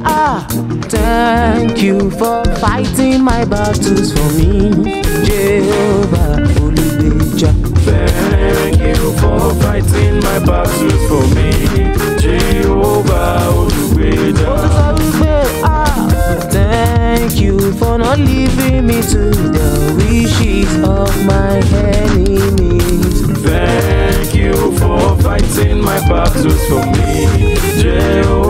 Thank you for fighting my battles for me, Jehovah Olugbeja. Thank you for fighting my battles for me, Jehovah Olugbeja. Thank you for not leaving me to the wishes of my enemies. Thank you for fighting my battles for me, Jehovah.